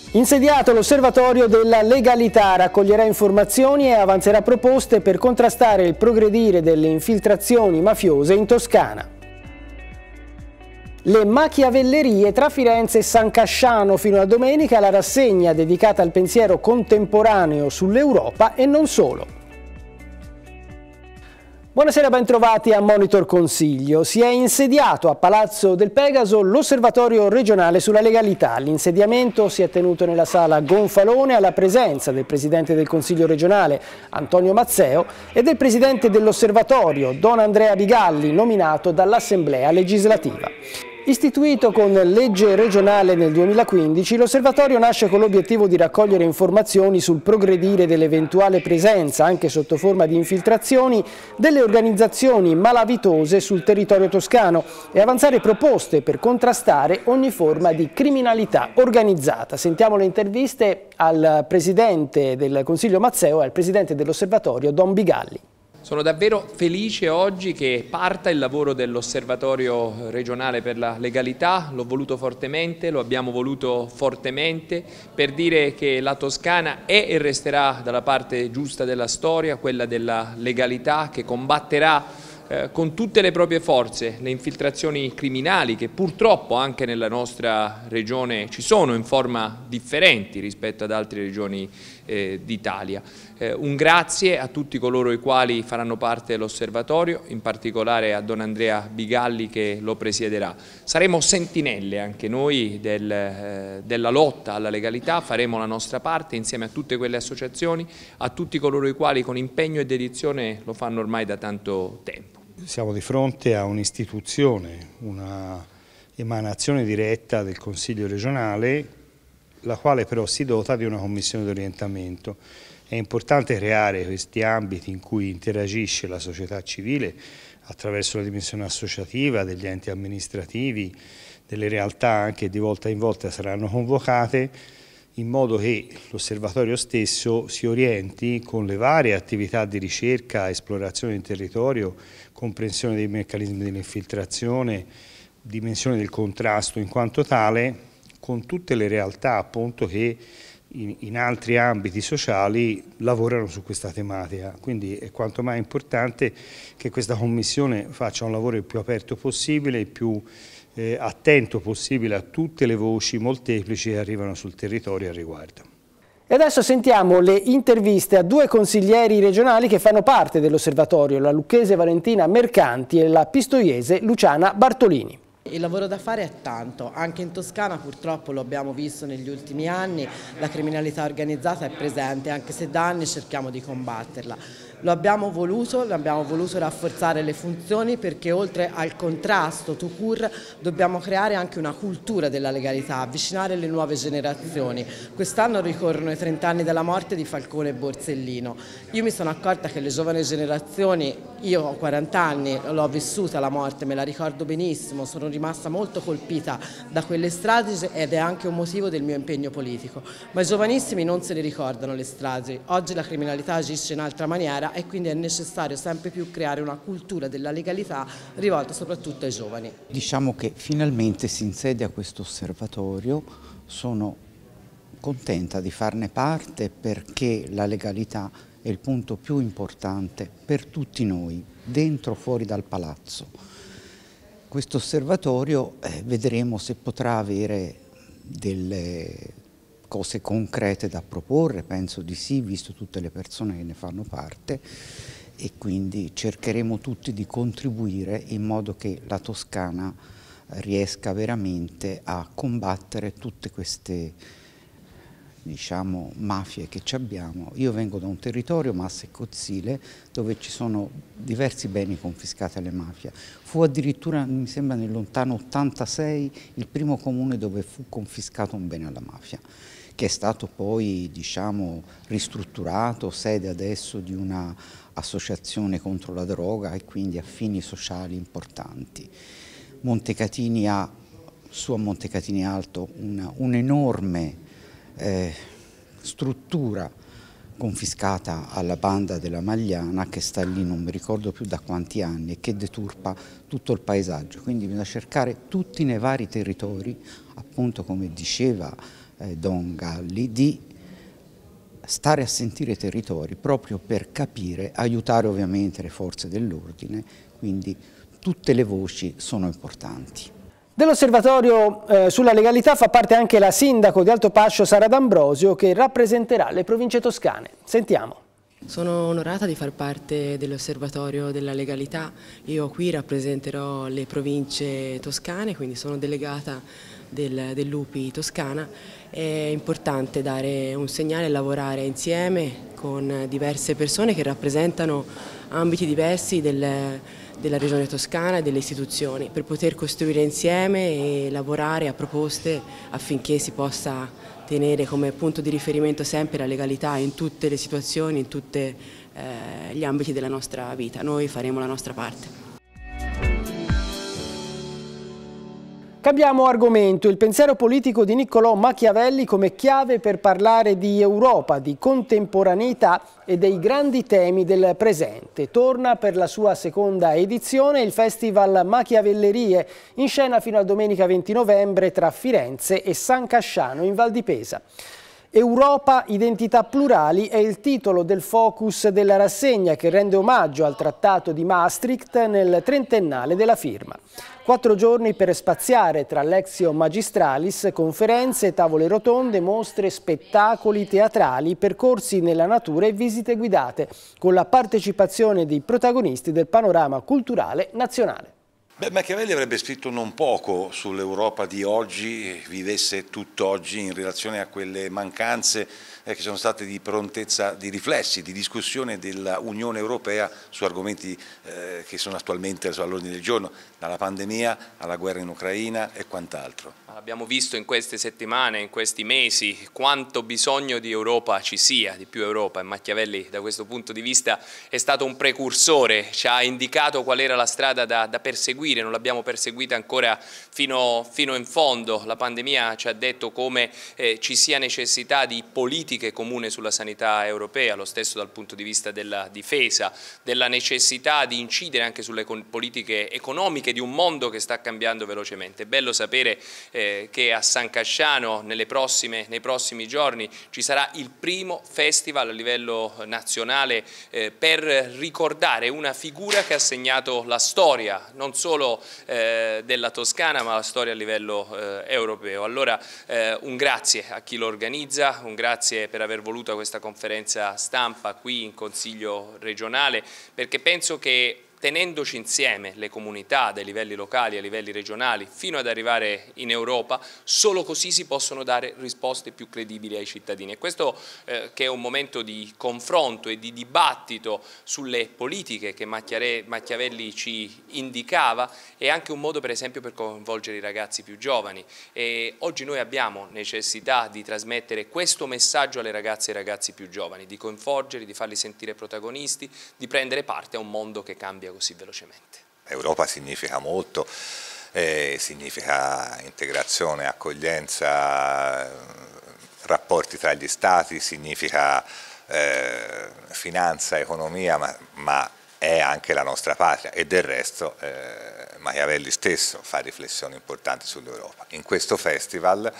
Insediato l'osservatorio della legalità, raccoglierà informazioni e avanzerà proposte per contrastare il progredire delle infiltrazioni mafiose in Toscana. Le machiavellerie tra Firenze e San Casciano fino a domenica, la rassegna dedicata al pensiero contemporaneo sull'Europa e non solo. Buonasera, bentrovati a Monitor Consiglio. Si è insediato a Palazzo del Pegaso l'Osservatorio regionale sulla legalità. L'insediamento si è tenuto nella sala Gonfalone alla presenza del Presidente del Consiglio regionale Antonio Mazzeo e del Presidente dell'Osservatorio Don Andrea Bigalli, nominato dall'Assemblea legislativa. Istituito con legge regionale nel 2015, l'osservatorio nasce con l'obiettivo di raccogliere informazioni sul progredire dell'eventuale presenza, anche sotto forma di infiltrazioni, delle organizzazioni malavitose sul territorio toscano e avanzare proposte per contrastare ogni forma di criminalità organizzata. Sentiamo le interviste al Presidente del Consiglio Mazzeo e al Presidente dell'osservatorio Don Bigalli. Sono davvero felice oggi che parta il lavoro dell'Osservatorio regionale per la legalità. L'ho voluto fortemente, lo abbiamo voluto fortemente per dire che la Toscana è e resterà dalla parte giusta della storia, quella della legalità, che combatterà con tutte le proprie forze le infiltrazioni criminali che purtroppo anche nella nostra regione ci sono in forma differenti rispetto ad altre regioni d'Italia. Un grazie a tutti coloro i quali faranno parte dell'osservatorio, in particolare a Don Andrea Bigalli che lo presiederà. Saremo sentinelle anche noi della lotta alla legalità, faremo la nostra parte insieme a tutte quelle associazioni, a tutti coloro i quali con impegno e dedizione lo fanno ormai da tanto tempo. Siamo di fronte a un'istituzione, una emanazione diretta del Consiglio regionale, la quale però si dota di una commissione di orientamento. È importante creare questi ambiti in cui interagisce la società civile attraverso la dimensione associativa, degli enti amministrativi, delle realtà anche di volta in volta saranno convocate, in modo che l'osservatorio stesso si orienti con le varie attività di ricerca, esplorazione del territorio, comprensione dei meccanismi dell'infiltrazione, dimensione del contrasto in quanto tale, con tutte le realtà appunto che in altri ambiti sociali lavorano su questa tematica. Quindi è quanto mai importante che questa commissione faccia un lavoro il più aperto possibile, il più attento possibile a tutte le voci molteplici che arrivano sul territorio al riguardo. E adesso sentiamo le interviste a due consiglieri regionali che fanno parte dell'osservatorio, la lucchese Valentina Mercanti e la pistoiese Luciana Bartolini. Il lavoro da fare è tanto, anche in Toscana purtroppo lo abbiamo visto negli ultimi anni, la criminalità organizzata è presente, anche se da anni cerchiamo di combatterla. Lo abbiamo voluto rafforzare le funzioni perché oltre al contrasto tout court dobbiamo creare anche una cultura della legalità, avvicinare le nuove generazioni. Quest'anno ricorrono i 30 anni della morte di Falcone e Borsellino. Io mi sono accorta che le giovani generazioni, io ho 40 anni, l'ho vissuta la morte, me la ricordo benissimo, sono rimasta molto colpita da quelle stragi ed è anche un motivo del mio impegno politico. Ma i giovanissimi non se ne ricordano le stragi, oggi la criminalità agisce in altra maniera e quindi è necessario sempre più creare una cultura della legalità rivolta soprattutto ai giovani. Diciamo che finalmente si insedia questo osservatorio, sono contenta di farne parte perché la legalità è il punto più importante per tutti noi, dentro o fuori dal palazzo. Questo osservatorio vedremo se potrà avere delle cose concrete da proporre, penso di sì, visto tutte le persone che ne fanno parte, e quindi cercheremo tutti di contribuire in modo che la Toscana riesca veramente a combattere tutte queste, diciamo, mafie che ci abbiamo. Io vengo da un territorio, Massa e Cozzile, dove ci sono diversi beni confiscati alle mafie. Fu addirittura, mi sembra nel lontano 86, il primo comune dove fu confiscato un bene alla mafia, che è stato poi, diciamo, ristrutturato, sede adesso di una associazione contro la droga e quindi a fini sociali importanti. Montecatini ha, su a Montecatini Alto, un'enorme struttura confiscata alla banda della Magliana che sta lì non mi ricordo più da quanti anni e che deturpa tutto il paesaggio, quindi bisogna cercare tutti nei vari territori, appunto come diceva Don Galli, di stare a sentire i territori proprio per capire, aiutare ovviamente le forze dell'ordine, quindi tutte le voci sono importanti. Dell'osservatorio sulla legalità fa parte anche la sindaco di Altopascio Sara D'Ambrosio, che rappresenterà le province toscane. Sentiamo. Sono onorata di far parte dell'osservatorio della legalità. Io qui rappresenterò le province toscane, quindi sono delegata dell'UPI Toscana. È importante dare un segnale e lavorare insieme con diverse persone che rappresentano ambiti diversi della regione toscana e delle istituzioni, per poter costruire insieme e lavorare a proposte affinché si possa tenere come punto di riferimento sempre la legalità in tutte le situazioni, in tutti gli ambiti della nostra vita. Noi faremo la nostra parte. Cambiamo argomento, il pensiero politico di Niccolò Machiavelli come chiave per parlare di Europa, di contemporaneità e dei grandi temi del presente. Torna per la sua seconda edizione il Festival Machiavellerie, in scena fino a domenica 20 novembre tra Firenze e San Casciano in Val di Pesa. Europa, identità plurali è il titolo del focus della rassegna che rende omaggio al Trattato di Maastricht nel trentennale della firma. 4 giorni per spaziare tra Lectio Magistralis, conferenze, tavole rotonde, mostre, spettacoli teatrali, percorsi nella natura e visite guidate, con la partecipazione dei protagonisti del panorama culturale nazionale. Machiavelli avrebbe scritto non poco sull'Europa di oggi, vivesse tutt'oggi in relazione a quelle mancanze che sono state di prontezza di riflessi, di discussione dell'Unione Europea su argomenti che sono attualmente all'ordine del giorno, dalla pandemia alla guerra in Ucraina e quant'altro. Abbiamo visto in queste settimane, in questi mesi, quanto bisogno di Europa ci sia, di più Europa, e Machiavelli da questo punto di vista è stato un precursore, ci ha indicato qual era la strada da perseguire, non l'abbiamo perseguita ancora fino in fondo. La pandemia ci ha detto come ci sia necessità di politiche comuni sulla sanità europea, lo stesso dal punto di vista della difesa, della necessità di incidere anche sulle politiche economiche di un mondo che sta cambiando velocemente. È bello sapere che a San Casciano nei prossimi giorni ci sarà il primo festival a livello nazionale per ricordare una figura che ha segnato la storia non solo della Toscana ma la storia a livello europeo. Allora un grazie a chi lo organizza, un grazie per aver voluto questa conferenza stampa qui in Consiglio regionale, perché penso che tenendoci insieme le comunità dai livelli locali a livelli regionali fino ad arrivare in Europa, solo così si possono dare risposte più credibili ai cittadini. E questo che è un momento di confronto e di dibattito sulle politiche che Machiavelli ci indicava, è anche un modo per esempio per coinvolgere i ragazzi più giovani. E oggi noi abbiamo necessità di trasmettere questo messaggio alle ragazze e ai ragazzi più giovani, di coinvolgerli, di farli sentire protagonisti, di prendere parte a un mondo che cambia così velocemente. Europa significa molto, significa integrazione, accoglienza, rapporti tra gli stati, significa finanza, economia, ma è anche la nostra patria, e del resto Machiavelli stesso fa riflessioni importanti sull'Europa. In questo festival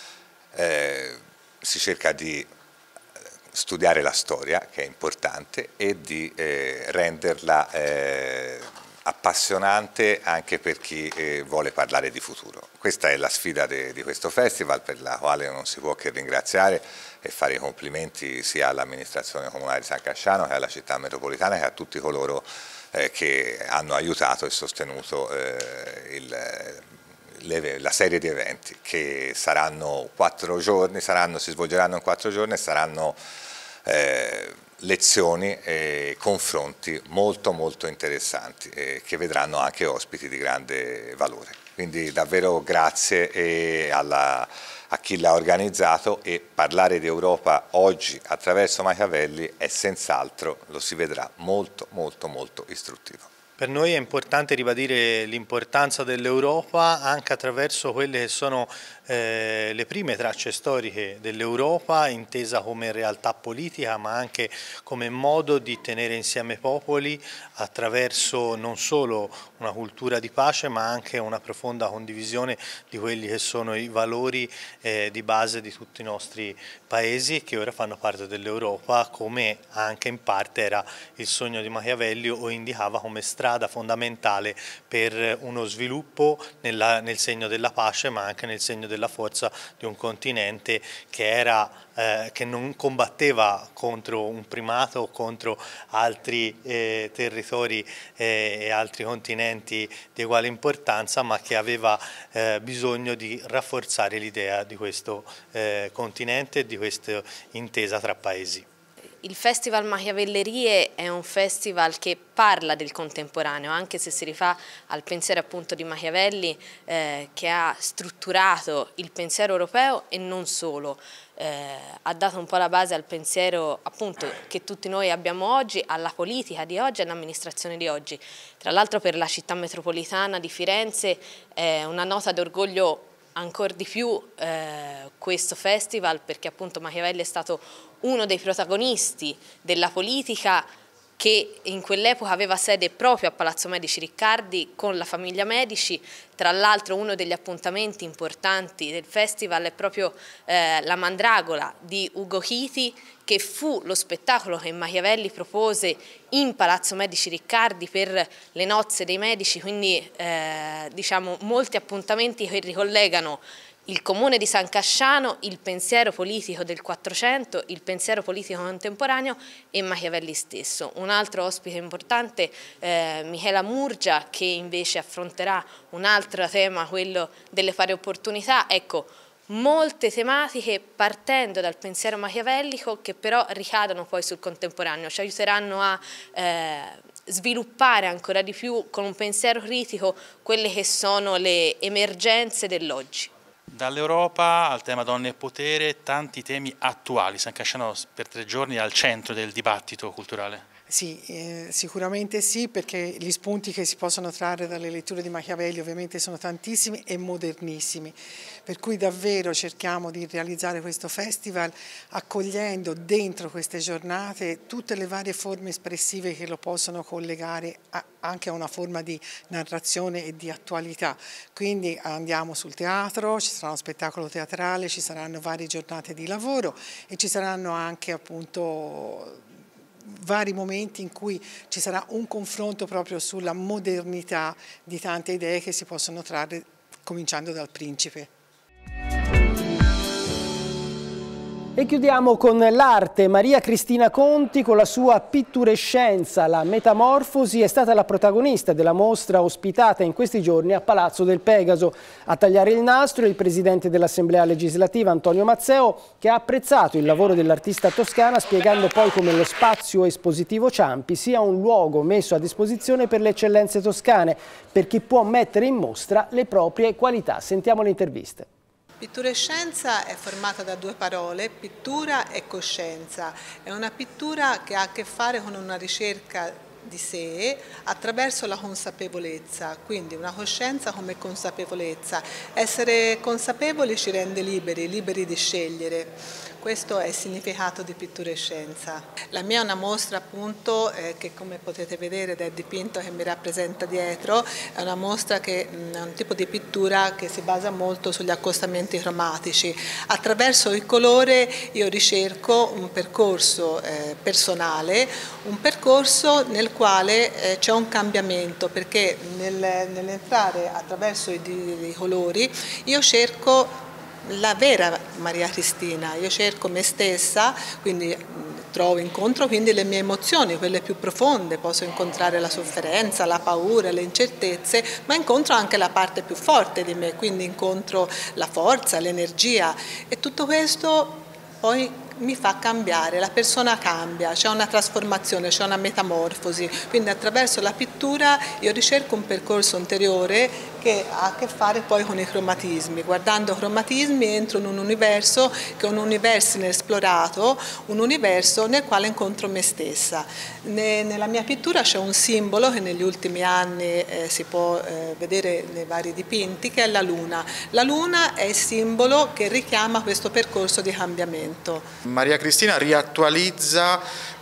si cerca di studiare la storia, che è importante, e di renderla appassionante anche per chi vuole parlare di futuro. Questa è la sfida di questo festival, per la quale non si può che ringraziare e fare i complimenti sia all'amministrazione comunale di San Casciano che alla città metropolitana che a tutti coloro che hanno aiutato e sostenuto la serie di eventi, che saranno 4 giorni, si svolgeranno in 4 giorni e saranno lezioni e confronti molto interessanti che vedranno anche ospiti di grande valore. Quindi davvero grazie a chi l'ha organizzato, e parlare di Europa oggi attraverso Machiavelli è senz'altro, lo si vedrà, molto istruttivo. Per noi è importante ribadire l'importanza dell'Europa anche attraverso quelle che sono le prime tracce storiche dell'Europa, intesa come realtà politica ma anche come modo di tenere insieme popoli attraverso non solo una cultura di pace ma anche una profonda condivisione di quelli che sono i valori di base di tutti i nostri paesi che ora fanno parte dell'Europa, come anche in parte era il sogno di Machiavelli o indicava come strada fondamentale per uno sviluppo nel segno della pace ma anche nel segno della forza di un continente che non combatteva contro un primato o contro altri territori e altri continenti di uguale importanza, ma che aveva bisogno di rafforzare l'idea di questo continente e di questa intesa tra paesi. Il Festival Machiavellerie è un festival che parla del contemporaneo, anche se si rifà al pensiero appunto di Machiavelli che ha strutturato il pensiero europeo e non solo. Ha dato un po' la base al pensiero appunto che tutti noi abbiamo oggi, alla politica di oggi e all'amministrazione di oggi. Tra l'altro per la città metropolitana di Firenze è una nota d'orgoglio ancora di più questo festival, perché appunto Machiavelli è stato uno dei protagonisti della politica che in quell'epoca aveva sede proprio a Palazzo Medici Riccardi con la famiglia Medici. Tra l'altro uno degli appuntamenti importanti del festival è proprio la Mandragola di Ugo Chiti, che fu lo spettacolo che Machiavelli propose in Palazzo Medici Riccardi per le nozze dei Medici, quindi diciamo molti appuntamenti che ricollegano il comune di San Casciano, il pensiero politico del Quattrocento, il pensiero politico contemporaneo e Machiavelli stesso. Un altro ospite importante, Michela Murgia, che invece affronterà un altro tema, quello delle pari opportunità. Ecco, molte tematiche partendo dal pensiero machiavellico che però ricadono poi sul contemporaneo, ci aiuteranno a sviluppare ancora di più con un pensiero critico quelle che sono le emergenze dell'oggi. Dall'Europa al tema donne e potere, tanti temi attuali. San Casciano per 3 giorni è al centro del dibattito culturale. Sì, sicuramente sì, perché gli spunti che si possono trarre dalle letture di Machiavelli ovviamente sono tantissimi e modernissimi, per cui davvero cerchiamo di realizzare questo festival accogliendo dentro queste giornate tutte le varie forme espressive che lo possono collegare anche a una forma di narrazione e di attualità. Quindi andiamo sul teatro, ci sarà uno spettacolo teatrale, ci saranno varie giornate di lavoro e ci saranno anche appunto vari momenti in cui ci sarà un confronto proprio sulla modernità di tante idee che si possono trarre cominciando dal Principe. E chiudiamo con l'arte. Maria Cristina Conti con la sua pitturescenza, la Metamorfosi, è stata la protagonista della mostra ospitata in questi giorni a Palazzo del Pegaso. A tagliare il nastro il presidente dell'Assemblea legislativa Antonio Mazzeo, che ha apprezzato il lavoro dell'artista toscana, spiegando poi come lo spazio espositivo Ciampi sia un luogo messo a disposizione per le eccellenze toscane, per chi può mettere in mostra le proprie qualità. Sentiamo le interviste. Pitturescenza è formata da 2 parole, pittura e coscienza. È una pittura che ha a che fare con una ricerca di sé attraverso la consapevolezza, quindi una coscienza come consapevolezza. Essere consapevoli ci rende liberi, liberi di scegliere. Questo è il significato di pitturescenza. La mia è una mostra appunto che, come potete vedere, ed è dipinto che mi rappresenta dietro, è una mostra che è un tipo di pittura che si basa molto sugli accostamenti cromatici. Attraverso il colore io ricerco un percorso personale, un percorso nel quale c'è un cambiamento, perché nell'entrare attraverso i colori io cerco la vera Maria Cristina, io cerco me stessa, quindi incontro quindi le mie emozioni, quelle più profonde, posso incontrare la sofferenza, la paura, le incertezze, ma incontro anche la parte più forte di me, quindi incontro la forza, l'energia e tutto questo poi mi fa cambiare, la persona cambia, c'è una trasformazione, c'è una metamorfosi, quindi attraverso la pittura io ricerco un percorso interiore che ha a che fare poi con i cromatismi. Guardando cromatismi entro in un universo che è un universo inesplorato, un universo nel quale incontro me stessa. Nella mia pittura c'è un simbolo che negli ultimi anni si può vedere nei vari dipinti, che è la luna. La luna è il simbolo che richiama questo percorso di cambiamento. Maria Cristina riattualizza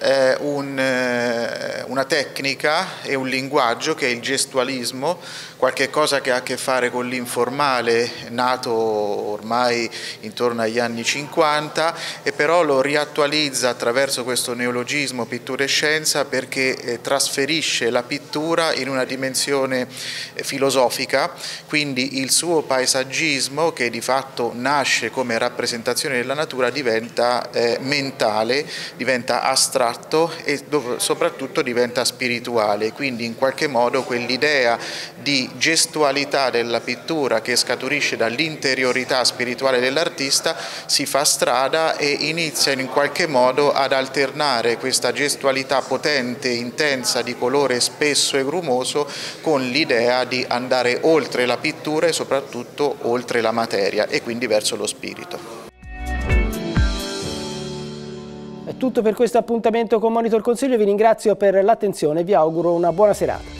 una tecnica e un linguaggio che è il gestualismo, qualche cosa che ha a che fare con l'informale, nato ormai intorno agli anni 50, e però lo riattualizza attraverso questo neologismo pittura e scienza, perché trasferisce la pittura in una dimensione filosofica, quindi il suo paesaggismo, che di fatto nasce come rappresentazione della natura, diventa mentale, diventa astratto e soprattutto diventa spirituale, quindi in qualche modo quell'idea di gestualità della pittura che scaturisce dall'interiorità spirituale dell'artista si fa strada e inizia in qualche modo ad alternare questa gestualità potente, intensa, di colore spesso e grumoso, con l'idea di andare oltre la pittura e soprattutto oltre la materia e quindi verso lo spirito. È tutto per questo appuntamento con Monitor Consiglio, vi ringrazio per l'attenzione e vi auguro una buona serata.